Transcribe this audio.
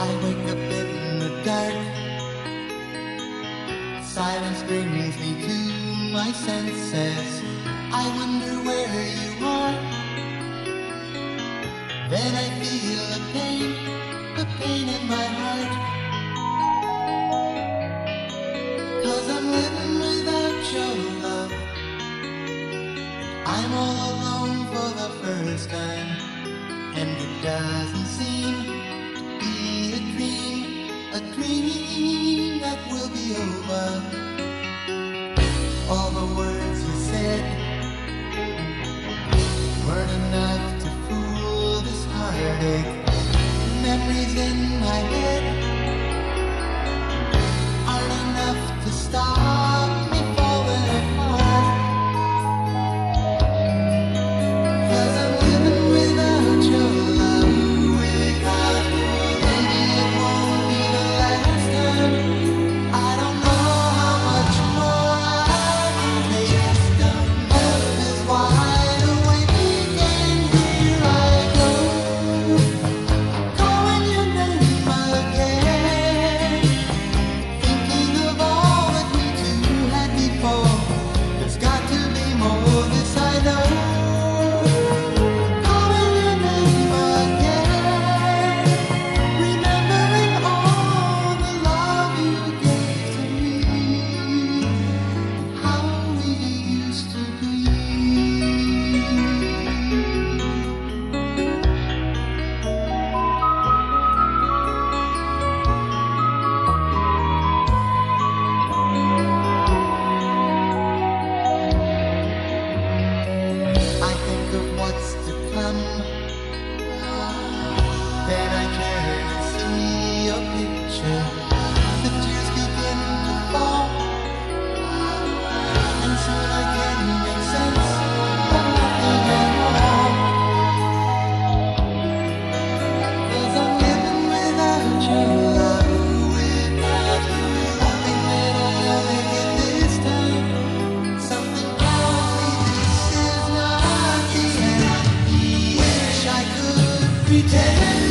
I wake up in the dark. Silence brings me to my senses. I wonder where you are. Then I feel the pain in my heart. 'Cause I'm living without your love. I'm all alone for the first time. And it doesn't seem to be a dream that will be over. All the words you said weren't enough to fool this heartache. Memories in my head aren't enough to stop me falling apart. 'Cause I'm living without your love. Without you, maybe it won't be the last time. I don't know how much more I can take. The map is wide awake, and here I go, calling your name again, thinking of all that we two had before. There's got to be more, this I know. Calling your name again, remembering all the love you gave to me, how we used to be. I think of what's to come. Then I turn and see your picture. The tears begin to fall, and soon I can make sense of nothing at all. 'Cause I'm living without your love, without you, hoping that I'll make it this time. Something tells me this is not the end. Wish I could pretend